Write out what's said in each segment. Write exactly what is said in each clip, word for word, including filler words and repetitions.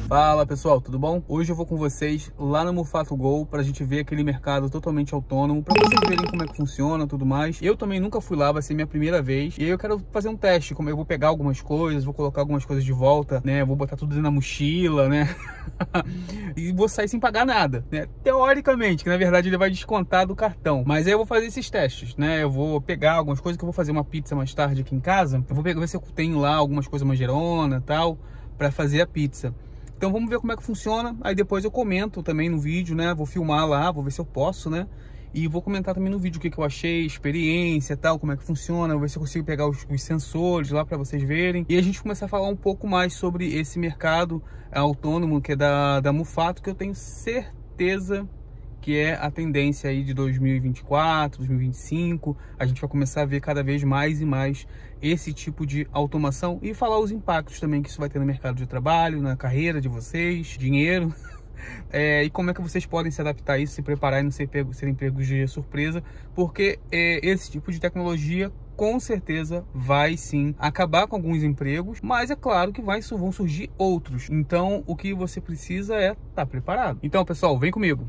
Fala pessoal, tudo bom? Hoje eu vou com vocês lá no Mufato Go pra gente ver aquele mercado totalmente autônomo, pra vocês verem como é que funciona e tudo mais. Eu também nunca fui lá, vai ser minha primeira vez. E aí eu quero fazer um teste, como eu vou pegar algumas coisas, vou colocar algumas coisas de volta, né? Vou botar tudo dentro da mochila, né? E vou sair sem pagar nada, né? Teoricamente, que na verdade ele vai descontar do cartão. Mas aí eu vou fazer esses testes, né? Eu vou pegar algumas coisas, que eu vou fazer uma pizza mais tarde aqui em casa. Eu vou pegar, ver se eu tenho lá algumas coisas manjerona e tal, pra fazer a pizza. Então vamos ver como é que funciona, aí depois eu comento também no vídeo, né? Vou filmar lá, vou ver se eu posso, né? E vou comentar também no vídeo o que, que eu achei, experiência e tal, como é que funciona, vou ver se eu consigo pegar os, os sensores lá para vocês verem. E a gente começar a falar um pouco mais sobre esse mercado autônomo que é da, da Mufato, que eu tenho certeza que é a tendência aí de dois mil e vinte e quatro, dois mil e vinte e cinco. A gente vai começar a ver cada vez mais e mais esse tipo de automação e falar os impactos também que isso vai ter no mercado de trabalho, na carreira de vocês, dinheiro. É, e como é que vocês podem se adaptar a isso, se preparar e não ser pego, serem pegos de surpresa, porque é, esse tipo de tecnologia com certeza vai sim acabar com alguns empregos, mas é claro que vai, vão surgir outros. Então o que você precisa é estar preparado. Então pessoal, vem comigo.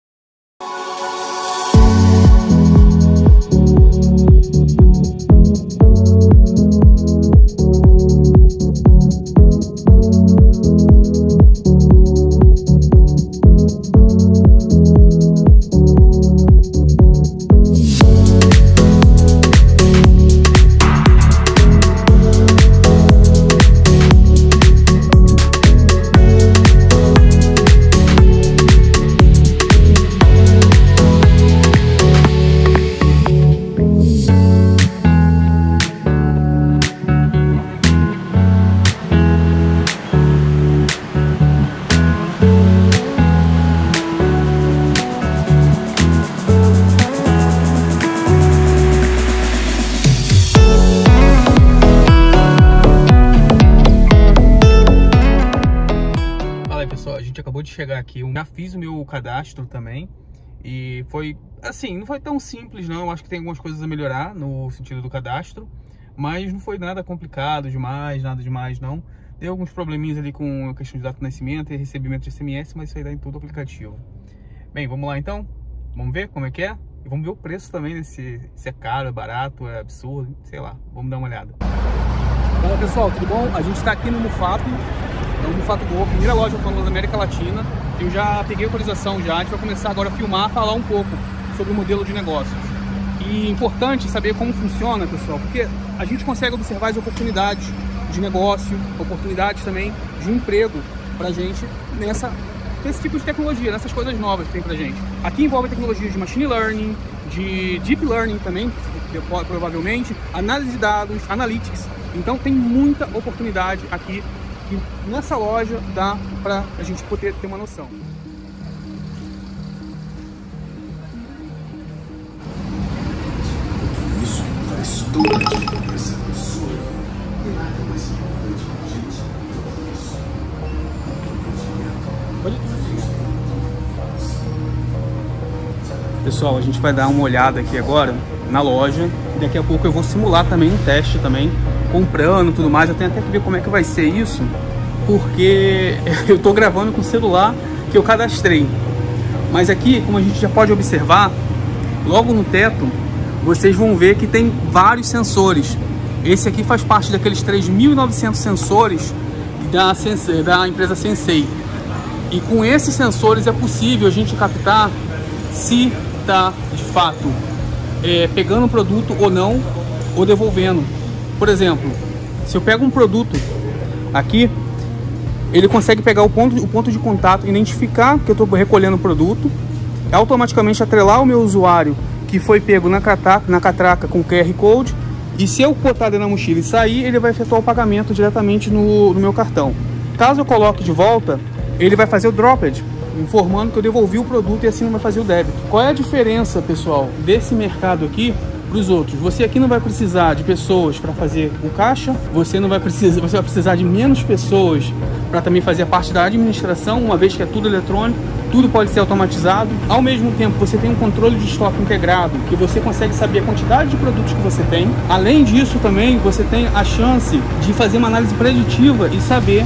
Acabou de chegar aqui, eu já fiz o meu cadastro também e foi assim, não foi tão simples não, eu acho que tem algumas coisas a melhorar no sentido do cadastro, mas não foi nada complicado demais, nada demais não. Deu alguns probleminhas ali com a questão de data de nascimento e recebimento de S M S, mas isso aí dá em todo o aplicativo. Bem, vamos lá então, vamos ver como é que é e vamos ver o preço também, né? se, se é caro, é barato, é absurdo, sei lá, vamos dar uma olhada. Fala pessoal, tudo bom? A gente está aqui no Mufato. É o Mufato Go, primeira loja autônoma da América Latina. Eu já peguei a autorização já, a gente vai começar agora a filmar, falar um pouco sobre o modelo de negócios. E é importante saber como funciona, pessoal, porque a gente consegue observar as oportunidades de negócio, oportunidades também de emprego pra gente nessa, nesse tipo de tecnologia, nessas coisas novas que tem pra gente. Aqui envolve tecnologia de machine learning, de deep learning também, provavelmente, análise de dados, analytics. Então tem muita oportunidade aqui que nessa loja dá para a gente poder ter uma noção. Isso faz toda a diferença no sonho. E nada mais importante que a gente isso. Pessoal, a gente vai dar uma olhada aqui agora na loja e daqui a pouco eu vou simular também um teste também, comprando tudo mais. Eu tenho até que ver como é que vai ser isso, porque eu tô gravando com o celular que eu cadastrei. Mas aqui, como a gente já pode observar, logo no teto, vocês vão ver que tem vários sensores. Esse aqui faz parte daqueles três mil e novecentos sensores da, Sensei, da empresa Sensei. E com esses sensores é possível a gente captar se está, de fato, é, pegando o produto ou não, ou devolvendo. Por exemplo, se eu pego um produto aqui, ele consegue pegar o ponto, o ponto de contato, identificar que eu estou recolhendo o produto, automaticamente atrelar o meu usuário que foi pego na catraca, na catraca com Q R Code, e se eu botar dentro da mochila e sair, ele vai efetuar o pagamento diretamente no, no meu cartão. Caso eu coloque de volta, ele vai fazer o dropped, informando que eu devolvi o produto e assim não vai fazer o débito. Qual é a diferença, pessoal, desse mercado aqui para os outros? Você aqui não vai precisar de pessoas para fazer o caixa, você não vai precisar, você vai precisar de menos pessoas para também fazer a parte da administração, uma vez que é tudo eletrônico, tudo pode ser automatizado. Ao mesmo tempo, você tem um controle de estoque integrado, que você consegue saber a quantidade de produtos que você tem. Além disso, também você tem a chance de fazer uma análise preditiva e saber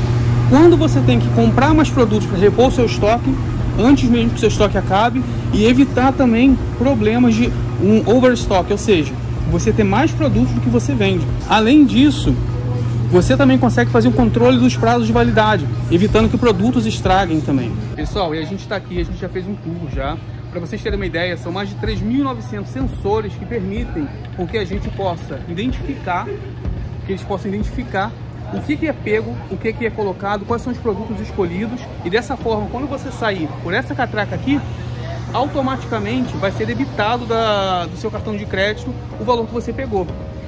quando você tem que comprar mais produtos para repor o seu estoque, antes mesmo que o seu estoque acabe, e evitar também problemas de um overstock, ou seja, você ter mais produtos do que você vende. Além disso, você também consegue fazer o controle dos prazos de validade, evitando que produtos estraguem também. Pessoal, e a gente está aqui, a gente já fez um tour já. Para vocês terem uma ideia, são mais de três mil e novecentos sensores que permitem com que a gente possa identificar, que eles possam identificar o que, que é pego, o que, que é colocado, quais são os produtos escolhidos. E dessa forma, quando você sair por essa catraca aqui, automaticamente vai ser debitado da, do seu cartão de crédito o valor que você pegou.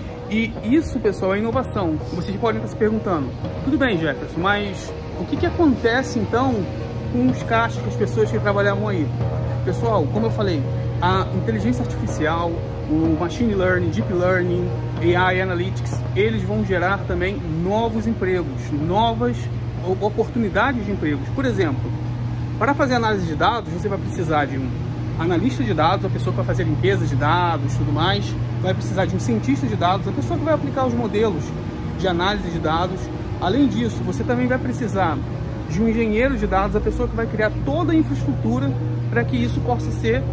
E isso, pessoal, é inovação. Vocês podem estar se perguntando, tudo bem, Jefferson, mas o que, que acontece então com os caixas, com as pessoas que trabalhavam aí? Pessoal, como eu falei, a inteligência artificial, o machine learning, deep learning, A I analytics, eles vão gerar também novos empregos, novas oportunidades de empregos. Por exemplo, para fazer análise de dados, você vai precisar de um analista de dados, a pessoa que vai fazer limpeza de dados, tudo mais. Vai precisar de um cientista de dados, a pessoa que vai aplicar os modelos de análise de dados. Além disso, você também vai precisar de um engenheiro de dados, a pessoa que vai criar toda a infraestrutura para que isso possa ser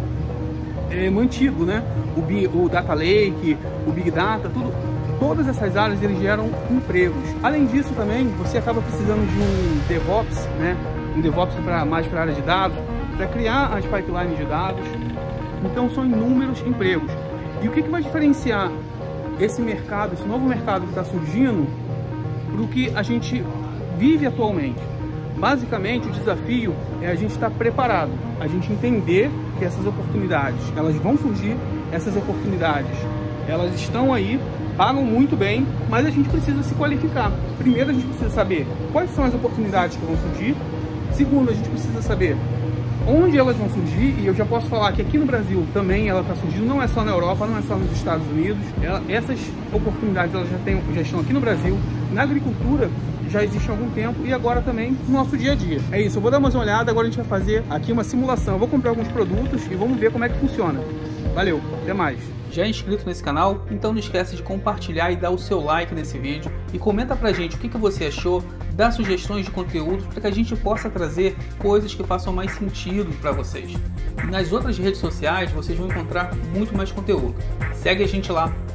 é, mantido, né? O, Big, o Data Lake, o Big Data, tudo, todas essas áreas eles geram empregos. Além disso também, você acaba precisando de um DevOps, né? Um DevOps pra, mais para a área de dados, para criar as pipelines de dados. Então são inúmeros empregos. E o que, que vai diferenciar esse mercado, esse novo mercado que está surgindo, para o que a gente vive atualmente? Basicamente, o desafio é a gente estar preparado, a gente entender que essas oportunidades, elas vão surgir, essas oportunidades, elas estão aí, pagam muito bem, mas a gente precisa se qualificar. Primeiro, a gente precisa saber quais são as oportunidades que vão surgir. Segundo, a gente precisa saber onde elas vão surgir, e eu já posso falar que aqui no Brasil também ela está surgindo, não é só na Europa, não é só nos Estados Unidos. Ela, essas oportunidades elas já, tem, já estão aqui no Brasil, na agricultura já existe há algum tempo, e agora também no nosso dia a dia. É isso, eu vou dar mais uma olhada, agora a gente vai fazer aqui uma simulação. Eu vou comprar alguns produtos e vamos ver como é que funciona. Valeu, até mais! Já é inscrito nesse canal? Então não esquece de compartilhar e dar o seu like nesse vídeo e comenta pra gente o que, que você achou, dá sugestões de conteúdo para que a gente possa trazer coisas que façam mais sentido para vocês. E nas outras redes sociais vocês vão encontrar muito mais conteúdo. Segue a gente lá.